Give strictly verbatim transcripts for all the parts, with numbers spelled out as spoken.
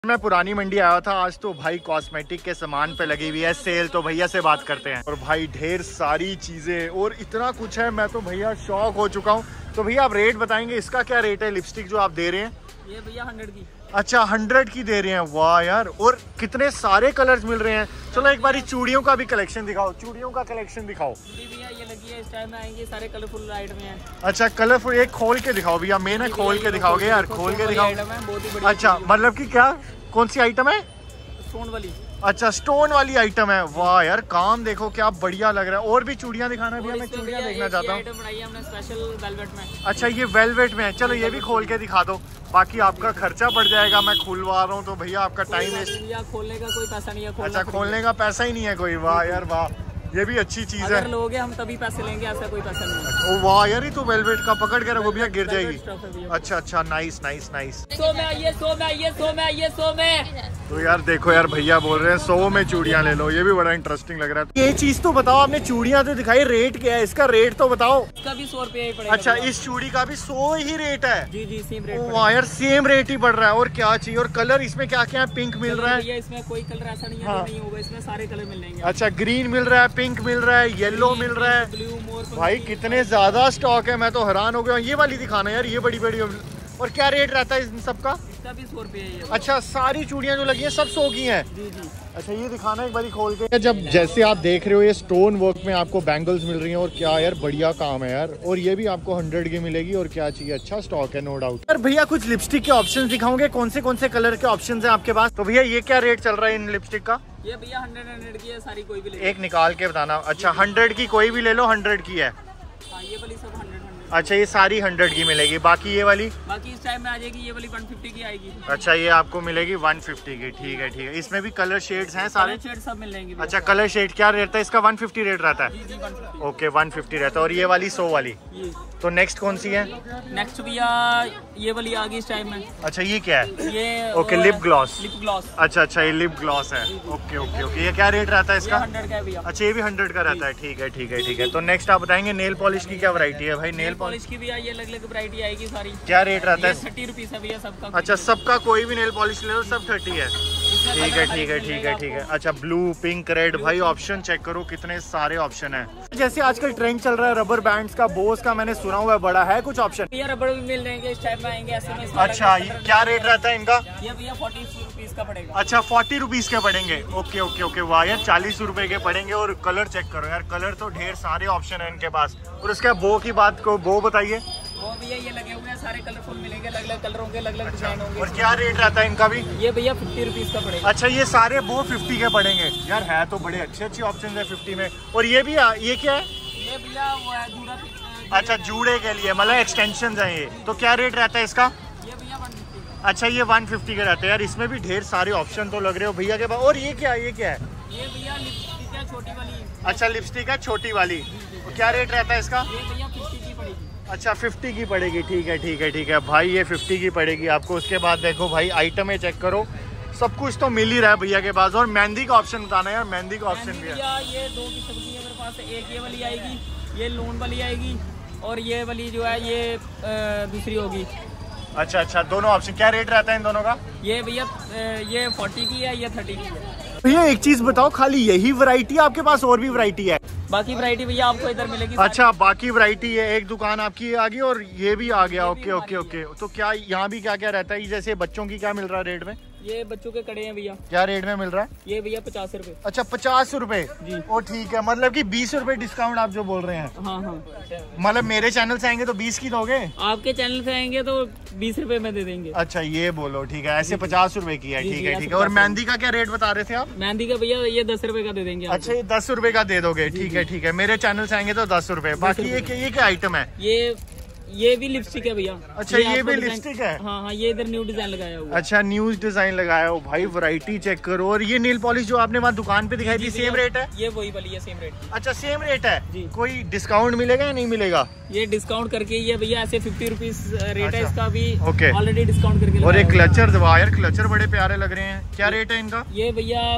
मैं पुरानी मंडी आया था आज, तो भाई कॉस्मेटिक के सामान पे लगी हुई है सेल, तो भैया से बात करते हैं। और भाई ढेर सारी चीजें और इतना कुछ है, मैं तो भैया शॉक हो चुका हूँ। तो भैया आप रेट बताएंगे, इसका क्या रेट है लिपस्टिक जो आप दे रहे हैं? ये भैया हंड्रेड की। अच्छा हंड्रेड की दे रहे हैं, वाह यार। और कितने सारे कलर्स मिल रहे हैं। चलो एक बार चूड़ियों का भी कलेक्शन दिखाओ, चूड़ियों का कलेक्शन दिखाओ। भैया ये लगी है, इस टाइम में आएंगे सारे कलरफुल आइटम हैं। अच्छा कलरफुल, एक खोल के दिखाओ भैया, मेन है खोल के दिखाओगे यार, खोल के दिखाओ। अच्छा मतलब कि क्या, कौन सी आइटम है? स्टोन वाली। अच्छा स्टोन वाली आइटम है, वाह यार काम देखो क्या बढ़िया लग रहा है। और भी चूड़ियां दिखाना भैया, मैं चूड़ियां देखना चाहता हूँ। हमने स्पेशल वेलवेट में। अच्छा ये वेलवेट में है, चलो ये भी खोल के दिखा दो, बाकी आपका खर्चा पड़ जाएगा। मैं खुलवा रहा हूँ तो भैया आपका टाइम वेस्ट। खोलने का कोई पैसा नहीं है। अच्छा खोलने का पैसा ही नहीं है कोई, वाह यार वाह, ये भी अच्छी चीज है। अगर लोगे हम तभी पैसे लेंगे, ऐसा कोई पैसा नहीं है। ओ वाह यार, ये तो वेलवेट का पकड़ के रखो भैया, गिर जाएगी। अच्छा अच्छा नाइस नाइस नाइस। सौ में आइए, सौ में आइए, सौ में आइए, सौ में। तो यार देखो यार, भैया बोल रहे हैं सौ में चूड़ियां ले लो, ये भी बड़ा इंटरेस्टिंग लग रहा है। ये चीज तो बताओ, आपने चूड़ियां तो दिखाई, रेट क्या है इसका? रेट तो बताओ। इसका भी सौ रुपया ही पड़ेगा। अच्छा इस चूड़ी का भी सौ ही रेट है? जी जी सेम रेट। वाह यार सेम रेट ही पड़ रहा है। और क्या चाहिए? और कलर इसमें क्या क्या है? पिंक मिल रहा है, इसमें कोई कलर ऐसा नहीं है हाँ। नहीं होगा, इसमें सारे कलर मिल जाएंगे। अच्छा ग्रीन मिल रहा है, पिंक मिल रहा है, येलो मिल रहा है, ब्लू, मोर। भाई कितने ज्यादा स्टॉक है, मैं तो हैरान हो गया। ये वाली दिखाना यार, ये बड़ी बड़ी। और क्या रेट रहता है इन सबका? इसका भी सौ रुपये है। अच्छा सारी चूड़ियां जो लगी हैं सब सौ की हैं? जी जी। अच्छा ये दिखाना एक बारी खोल के। जब जैसे आप देख रहे हो ये स्टोन वर्क में आपको बैंगल्स मिल रही हैं, और क्या यार बढ़िया काम है यार। और ये भी आपको हंड्रेड की मिलेगी, और क्या चाहिए, अच्छा स्टॉक है नो डाउट। यार भैया कुछ लिपस्टिक के ऑप्शंस दिखाओगे, कौन से कौन से कलर के ऑप्शंस हैं आपके पास? तो भैया ये क्या रेट चल रहा है इन लिपस्टिक का? ये भैया हंड्रेड हंड्रेड की है सारी, कोई भी ले। एक निकाल के बताना। अच्छा हंड्रेड की कोई भी ले लो, हंड्रेड की है। हाँ, ये वाली सब हंड्रेड हंड्रेड। अच्छा ये सारी हंड्रेड की मिलेगी, बाकी ये वाली? बाकी इस टाइम में आ जाएगी, ये वाली वन फिफ्टी की आएगी। अच्छा ये आपको मिलेगी वन फिफ्टी की, ठीक है ठीक है। इसमें भी कलर शेड्स हैं सारे? शेड सब मिल जाएंगे। अच्छा कलर शेड क्या रहता है इसका? वन फिफ्टी रेट रहता है? जी जी one fifty. Okay one fifty रहता है। और ये वाली सौ वाली? तो नेक्स्ट कौन सी है? नेक्स्ट भैया ये वाली आ गई इस टाइम में। अच्छा ये क्या है? ये okay lip gloss. Lip gloss. अच्छा अच्छा ये लिप ग्लॉस है, ओके ओके ओके। ये क्या रेट रहता है इसका? हंड्रेड का है भैया। अच्छा ये भी हंड्रेड का रहता है, ठीक है ठीक है ठीक है। तो नेक्स्ट आप बताएंगे नेल पॉलिश की क्या वैरायटी है भाई? नेल पॉलिश की भैया ये अलग अलग वैरायटी आएगी सारी। क्या रेट रहता है? थर्टी रुपीज है भैया सबका। अच्छा सबका कोई भी नेल पॉलिश ले लो, सब थर्टी है, ठीक है ठीक है ठीक है ठीक है। अच्छा ब्लू पिंक रेड, भाई ऑप्शन चेक करो कितने सारे ऑप्शन है। जैसे आजकल ट्रेंड चल रहा है रबर बैंड्स का, बोस का, मैंने सुना हुआ है बड़ा है कुछ ऑप्शन? भैया रबर भी मिल जाएंगे इस टाइम में आएंगे ऐसे में। अच्छा क्या रेट रहता है इनका? ये भैया फोर्टी रुपीज का पड़ेगा। अच्छा फोर्टी रुपीज के पड़ेंगे, ओके ओके ओके। वाह यार चालीस रुपए के पड़ेंगे। और कलर चेक करो यार, कलर तो ढेर सारे ऑप्शन है इनके पास। और उसके बो की बात को, बो बताइए। वो भैया ये लगे हुए हैं सारे कलरफुल मिलेंगे, अलग अलग कलरों के अलग अलग डिजाइन होंगे। और क्या रेट रहता है इनका भी? ये भैया फिफ्टी रुपीज का पड़ेगा। अच्छा ये सारे बो फिफ्टी के पड़ेंगे यार, है तो बड़े अच्छे अच्छे ऑप्शन है फिफ्टी में। और ये भी ये क्या है? ये भैया वो है जूड़ा। अच्छा जूड़े के लिए, मतलब एक्सटेंशन है ये। तो क्या रेट रहता है इसका? ये भैया वन फिफ्टी। अच्छा ये वन फिफ्टी के रहते हैं यार। इसमें भी ढेर सारे ऑप्शन तो लग रहे हो भैया के पास। और ये क्या ये क्या है? ये भैया लिपस्टिक है छोटी वाली। अच्छा लिपस्टिक है छोटी वाली, क्या रेट रहता है इसका? ये भैया फिफ्टी की पड़ेगी। अच्छा फिफ्टी की पड़ेगी, ठीक है ठीक है ठीक है भाई, ये फिफ्टी की पड़ेगी आपको। उसके बाद देखो भाई आइटमें चेक करो, सब कुछ तो मिल ही रहा है भैया के पास। और मेहंदी का ऑप्शन बताना यार, मेहंदी का ऑप्शन भी है। ये दो किस्म की है मेरे पास, एक ये वाली आएगी, ये लोन वाली आएगी, और ये वाली जो है ये दूसरी होगी। अच्छा अच्छा दोनों ऑप्शन, क्या रेट रहता है इन दोनों का? ये भैया ये फोर्टी की है, ये थर्टी की है। भैया एक चीज बताओ, खाली यही वैरायटी है आपके पास और भी वैरायटी है? बाकी वैरायटी भैया आपको इधर मिलेगी। अच्छा बाकी वैरायटी है, एक दुकान आपकी आ गई और ये भी आ गया, ओके ओके ओके। तो क्या यहाँ भी क्या क्या रहता है? जैसे बच्चों की क्या मिल रहा है रेट में? ये बच्चों के कड़े हैं भैया। क्या रेट में मिल रहा है? ये भैया पचास रुपए। अच्छा पचास रुपए जी। ओ ठीक है, मतलब कि बीस रुपए डिस्काउंट आप जो बोल रहे हैं। हाँ हाँ। मतलब मेरे चैनल से आएंगे तो बीस की दोगे? आपके चैनल से आएंगे तो बीस रुपए में दे देंगे। अच्छा ये बोलो, ठीक है। ऐसे पचास रुपए की है, ठीक है ठीक है। और मेहंदी का क्या रेट बता रहे थे आप? मेहंदी का भैया ये दस रुपए का दे देंगे। अच्छा ये दस रुपए का दे दोगे, ठीक है ठीक है। मेरे चैनल से आएंगे तो दस रुपए। बाकी ये ये क्या आइटम है? ये ये भी लिपस्टिक है भैया। अच्छा ये, ये भी लिपस्टिक है? हाँ हाँ, ये इधर न्यू डिजाइन लगाया हुआ। अच्छा न्यू डिजाइन लगाया हो भाई, वैरायटी चेक करो। और ये नील पॉलिश जो आपने वहाँ दुकान पे दिखाई थी, सेम रेट है? ये वही वाली है, सेम रेट। अच्छा सेम रेट है जी। कोई डिस्काउंट मिलेगा या नहीं मिलेगा? ये डिस्काउंट करके ये भैया ऐसे फिफ्टी रुपीज रेट अच्छा। है इसका भी, ओके ऑलरेडी डिस्काउंट करके। और एक क्लचर, यार क्लचर बड़े प्यारे लग रहे हैं, क्या रेट है इनका? ये भैया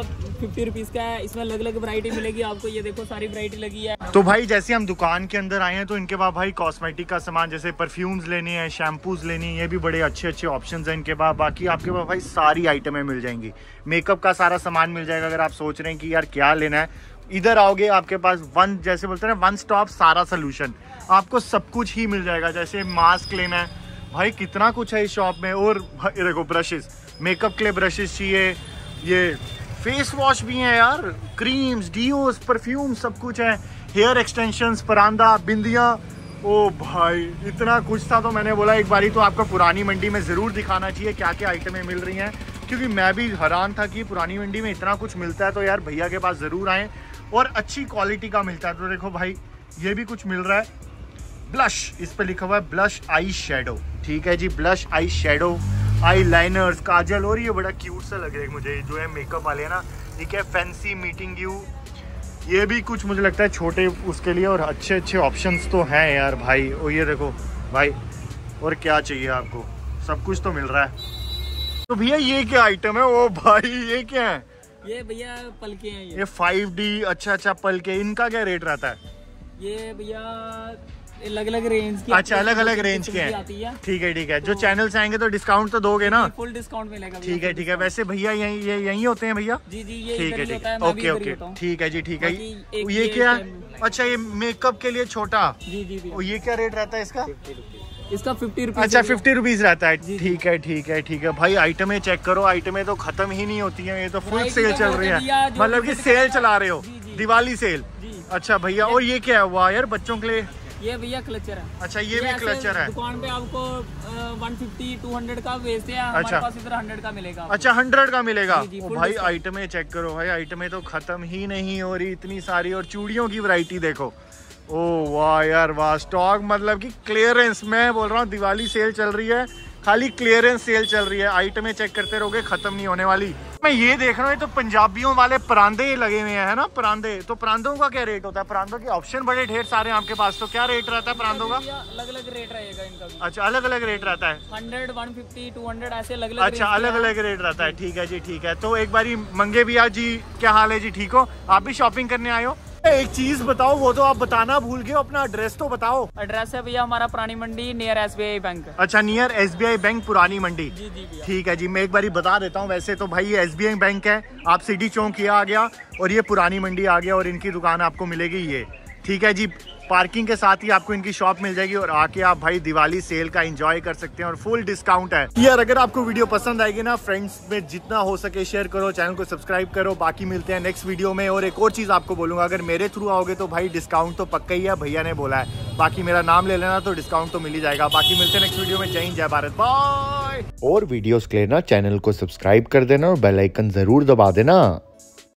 फिफ्टी रुपीज का है। इसमें अलग अलग वैरायटी मिलेगी आपको, ये देखो सारी वैरायटी लगी है। तो भाई जैसे हम दुकान के अंदर आए हैं तो इनके पास भाई कॉस्मेटिक का सामान जैसे परफ्यूम्स लेने हैं, शैम्पूज लेनी है, ये भी बड़े अच्छे अच्छे ऑप्शंस हैं इनके पास। बाकी आपके पास भाई सारी आइटमें मिल जाएंगी, मेकअप का सारा सामान मिल जाएगा। अगर आप सोच रहे हैं कि यार क्या लेना है, इधर आओगे आपके पास वन जैसे बोलते हैं वन स्टॉप सारा सोल्यूशन, आपको सब कुछ ही मिल जाएगा। जैसे मास्क लेना है भाई कितना कुछ है इस शॉप में। और देखो ब्रशेस, मेकअप के लिए ब्रशेस चाहिए, ये फेस वॉश भी है यार, क्रीम्स, डियोस, परफ्यूम सब कुछ है, हेयर एक्सटेंशंस, परांदा, बिंदियाँ। ओ भाई इतना कुछ था तो मैंने बोला एक बारी तो आपको पुरानी मंडी में ज़रूर दिखाना चाहिए क्या क्या आइटमें मिल रही हैं, क्योंकि मैं भी हैरान था कि पुरानी मंडी में इतना कुछ मिलता है। तो यार भैया के पास ज़रूर आएँ और अच्छी क्वालिटी का मिलता है। तो देखो भाई ये भी कुछ मिल रहा है, ब्लश, इस पर लिखा हुआ है ब्लश आई शेडो। ठीक है जी, blush eye shadow, eye liners, kajal. और ये बड़ा क्यूट सा लग रहा है मुझे, जो है मेकअप वाले है ना, ठीक है, फैंसी मीटिंग यू, ये भी कुछ मुझे लगता है छोटे उसके लिए। और अच्छे अच्छे ऑप्शंस तो हैं यार भाई। और ये देखो भाई, और क्या चाहिए आपको, सब कुछ तो मिल रहा है। तो भैया ये क्या आइटम है? ओ भाई ये क्या है? ये भैया पलके हैं, ये, ये फाइव डी, अच्छा अच्छा पलके, इनका क्या रेट रहता है? ये भैया अलग अलग रेंज की, अच्छा अलग अलग रेंज के हैं, ठीक है ठीक है। जो चैनल से आएंगे तो डिस्काउंट तो दोगे ना? फुल डिस्काउंट मिलेगा। ठीक है ठीक है। वैसे भैया यही ये यही होते हैं भैया? जी जी ये ठीक है ठीक है, ओके ओके ठीक है जी ठीक है। ये, ये क्या? अच्छा ये मेकअप के लिए छोटा, जी जी। ये क्या रेट रहता है इसका? इसका फिफ्टी रुपीज। अच्छा फिफ्टी रुपीज रहता है, ठीक है ठीक है ठीक है। भाई आइटमें चेक करो, आइटमें तो खत्म ही नहीं होती है, ये तो फुल सेल चल रही है, मतलब की सेल चला रहे हो, दिवाली सेल। अच्छा भैया, और ये क्या है? वाह यार बच्चों के लिए ये भैया क्लचर है। अच्छा ये, ये भी क्लचर है। दुकान पे आपको वन फिफ्टी टू हंड्रेड का बेचते हैं, हमारे अच्छा। पास इधर हंड्रेड का मिलेगा। अच्छा हंड्रेड का मिलेगा। ओ भाई आइटमें चेक करो भाई, आइटमें तो खत्म ही नहीं हो रही, इतनी सारी। और चूड़ियों की वैरायटी देखो, ओ वाह यार वाह, स्टॉक मतलब कि क्लियरेंस, मैं बोल रहा हूँ दिवाली सेल चल रही है, खाली क्लियरेंस सेल चल रही है। आइटमें चेक करते रहोगे, खत्म नहीं होने वाली। मैं ये देख रहा हूँ तो पंजाबियों वाले परांदे लगे हुए हैं ना, परांदे। तो परांदों का क्या रेट होता है? परांदों के ऑप्शन बड़े ढेर सारे हैं आपके पास, तो क्या रेट रहता है परांदों का? अलग अलग रेट रहेगा इनका भी। अच्छा अलग अलग रेट रहता है, hundred, one fifty, two hundred ऐसे अलग अलग। अच्छा अलग अलग रेट रहता है, ठीक है जी ठीक है। तो एक बारी मंगे भैया जी, क्या हाल है जी? ठीक हो? आप भी शॉपिंग करने आए हो? एक चीज बताओ, वो तो आप बताना भूल गए, अपना एड्रेस तो बताओ। एड्रेस है भैया हमारा Purani Mandi, near S B I bank. अच्छा near S B I bank, Purani Mandi. जी जी भैया ठीक है जी। मैं एक बारी बता देता हूँ, वैसे तो भाई ये एस बी आई बैंक है, आप सिटी चौक ये आ गया और ये पुरानी मंडी आ गया, और इनकी दुकान आपको मिलेगी ये, ठीक है जी। पार्किंग के साथ ही आपको इनकी शॉप मिल जाएगी, और आके आप भाई दिवाली सेल का एंजॉय कर सकते हैं, और फुल डिस्काउंट है यार। अगर आपको वीडियो पसंद आएगी ना, फ्रेंड्स में जितना हो सके शेयर करो, चैनल को सब्सक्राइब करो। बाकी मिलते हैं नेक्स्ट वीडियो में। और एक और चीज आपको बोलूंगा, अगर मेरे थ्रू आओगे तो भाई डिस्काउंट तो पक्का ही है, भैया ने बोला है। बाकी मेरा नाम ले लेना तो डिस्काउंट तो मिल ही जाएगा। बाकी मिलते हैं नेक्स्ट वीडियो में। जय हिंद, जय भारत, बाय। और वीडियोस के लिए ना चैनल को सब्सक्राइब कर देना और बेल आइकन जरूर दबा देना।